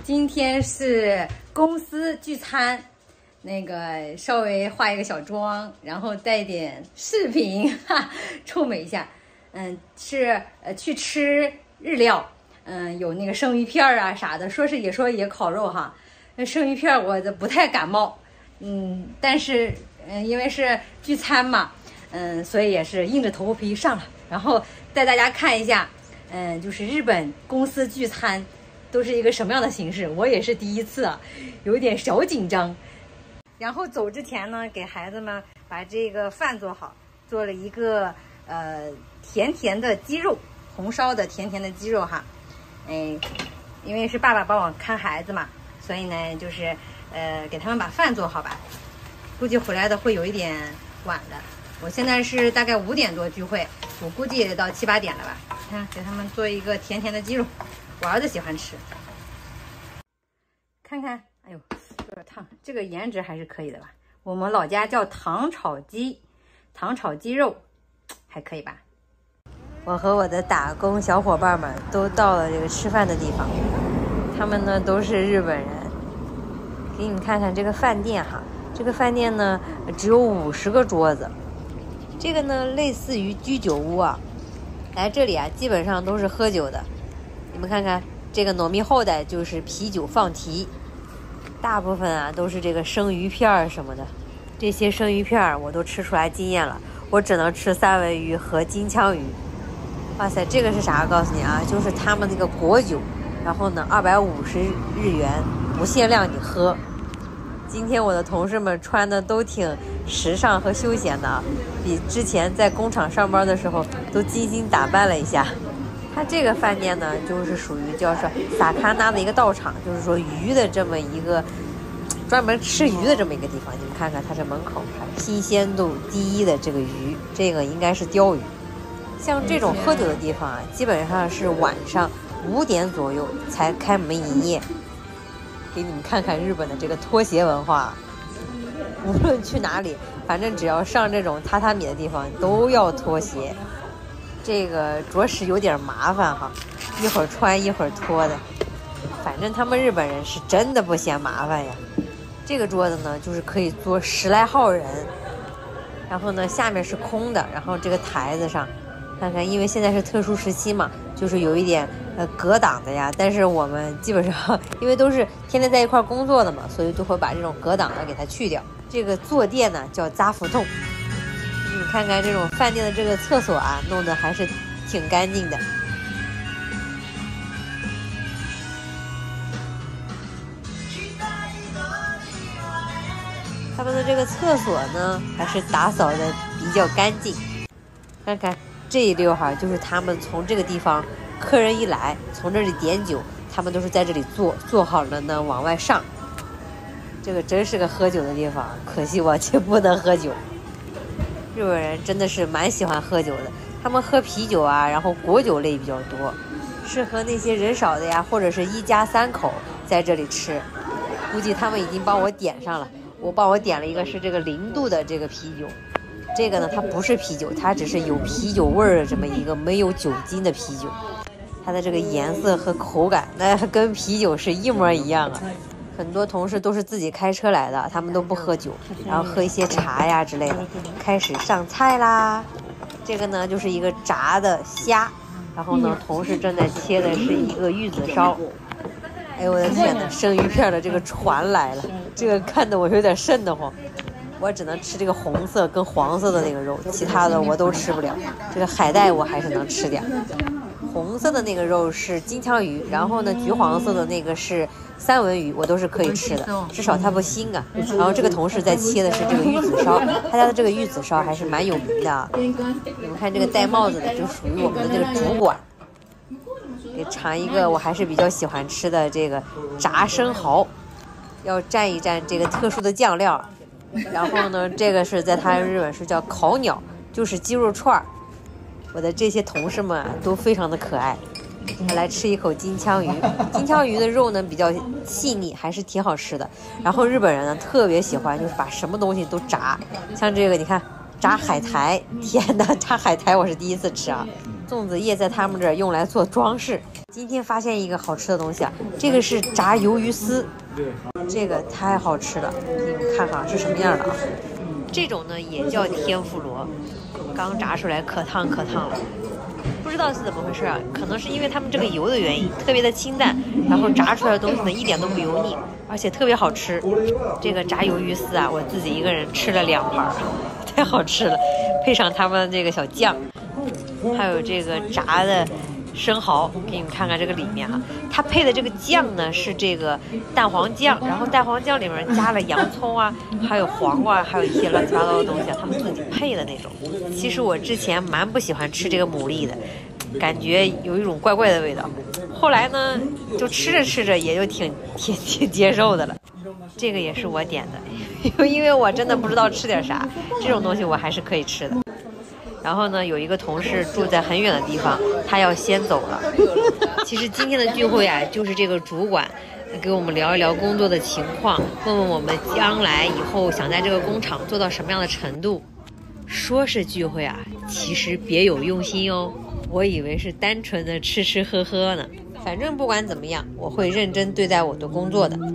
今天是公司聚餐，那个稍微化一个小妆，然后带点饰品，臭美一下。是去吃日料，有那个生鱼片啊啥的，说也烤肉哈。那生鱼片我不太感冒，但是因为是聚餐嘛，所以也是硬着头皮上了，然后带大家看一下，就是日本公司聚餐都是一个什么样的形式，我也是第一次啊，有点小紧张。然后走之前呢，给孩子们把这个饭做好，做了一个甜甜的鸡肉，红烧的甜甜的鸡肉哈。因为是爸爸帮我看孩子嘛，所以呢就是给他们把饭做好吧。估计回来的会有一点晚的，我现在是大概5点多聚会，我估计也得到7、8点了吧。看给他们做一个甜甜的鸡肉，我儿子喜欢吃。看看，哎呦，有点烫，这个颜值还是可以的吧。我们老家叫糖炒鸡，糖炒鸡肉还可以吧。我和我的打工小伙伴们都到了这个吃饭的地方，他们呢都是日本人。给你们看看这个饭店哈，这个饭店呢只有50个桌子，这个呢类似于居酒屋啊。来这里啊基本上都是喝酒的，你们看看这个糯米后代就是啤酒放题，大部分啊都是这个生鱼片什么的。这些生鱼片我都吃出来经验了，我只能吃三文鱼和金枪鱼。哇塞，这个是啥？告诉你啊，就是他们那个果酒，然后呢250日元，不限量你喝。今天我的同事们穿的都挺时尚和休闲的啊，比之前在工厂上班的时候都精心打扮了一下。它这个饭店呢，就是属于叫是萨卡纳的一个道场，就是说鱼的这么一个专门吃鱼的这么一个地方。你们看看它这门口新鲜度第一的这个鱼，这个应该是鲷鱼。像这种喝酒的地方啊，基本上是晚上5点左右才开门营业。给你们看看日本的这个拖鞋文化，无论去哪里，反正只要上这种榻榻米的地方都要脱鞋，这个着实有点麻烦哈，一会儿穿一会儿脱的。反正他们日本人是真的不嫌麻烦呀。这个桌子呢，就是可以坐10来号人，然后呢下面是空的，然后这个台子上看看，因为现在是特殊时期嘛，就是有一点隔挡的呀。但是我们基本上因为都是天天在一块工作的嘛，所以就会把这种隔挡的给它去掉。这个坐垫呢叫扎福洞。你看看这种饭店的这个厕所啊，弄得还是挺干净的。他们的这个厕所呢，还是打扫的比较干净。看看这一溜哈，就是他们从这个地方，客人一来，从这里点酒，他们都是在这里坐好了呢，往外上。这个真是个喝酒的地方，可惜我却不能喝酒。日本人真的是蛮喜欢喝酒的，他们喝啤酒啊，然后果酒类比较多，适合那些人少的呀，或者是1家3口在这里吃。估计他们已经帮我点上了，我点了一个是这个0度的这个啤酒。这个呢，它不是啤酒，它只是有啤酒味儿的这么一个没有酒精的啤酒。它的这个颜色和口感，那跟啤酒是一模一样啊。很多同事都是自己开车来的，他们都不喝酒，然后喝一些茶呀之类的。开始上菜啦，这个呢就是一个炸的虾，然后呢同事正在切的是一个玉子烧。哎呦我的天哪，生鱼片的这个船来了，这个看得我有点瘆得慌。我只能吃这个红色跟黄色的那个肉，其他的我都吃不了。这个海带我还是能吃点。红色的那个肉是金枪鱼，然后呢橘黄色的那个是三文鱼，我都是可以吃的，至少它不腥啊。然后这个同事在切的是这个玉子烧，他家的这个玉子烧还是蛮有名的啊。你们看这个戴帽子的就属于我们的这个主管。给尝一个我还是比较喜欢吃的这个炸生蚝，要蘸一蘸这个特殊的酱料。然后呢，这个是在他日本是叫烤鸟，就是鸡肉串。我的这些同事们都非常的可爱。来吃一口金枪鱼，金枪鱼的肉呢比较细腻，还是挺好吃的。然后日本人呢特别喜欢，就是把什么东西都炸，像这个你看炸海苔，天哪，炸海苔我是第一次吃啊。粽子叶在他们这儿用来做装饰， 今天发现一个好吃的东西啊，这个是炸鱿鱼丝，这个太好吃了，给你们看看是什么样的啊。这种呢也叫天妇罗，刚炸出来可烫可烫了。不知道是怎么回事啊，可能是因为他们这个油的原因，特别的清淡，然后炸出来的东西呢一点都不油腻，而且特别好吃。这个炸鱿鱼丝啊，我自己一个人吃了2盘，太好吃了，配上他们这个小酱，还有这个炸的生蚝，给你们看看这个里面啊，它配的这个酱呢是这个蛋黄酱，然后蛋黄酱里面加了洋葱啊，还有黄瓜，还有一些乱七八糟的东西啊，他们自己配的那种。其实我之前蛮不喜欢吃这个牡蛎的，感觉有一种怪怪的味道。后来呢，就吃着吃着也就挺接受的了。这个也是我点的，因为我真的不知道吃点啥，这种东西我还是可以吃的。然后呢，有一个同事住在很远的地方，他要先走了。其实今天的聚会啊，就是这个主管给我们聊一聊工作的情况，问问我们将来以后想在这个工厂做到什么样的程度。说是聚会啊，其实别有用心哦。我以为是单纯的吃吃喝喝呢。反正不管怎么样，我会认真对待我的工作的。